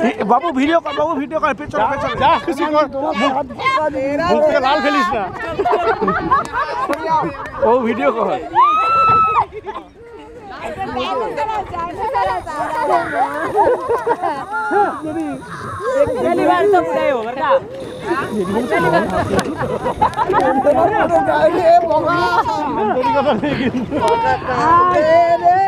বাবু video কর পেছনে যা খুশি কর মুখ থেকে লাল ফেলিস না ও ভিডিও কর पहली बार तो बुढ़ाई हो करता पहली बार